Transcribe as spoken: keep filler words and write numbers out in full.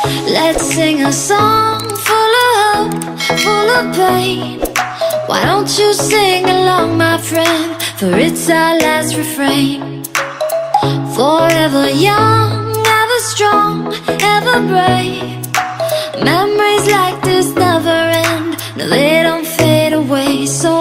Let's sing a song full of hope, full of pain. Why don't you sing along, my friend, for it's our last refrain. Forever young, ever strong, ever brave. Memories like this never end, no they don't fade away. So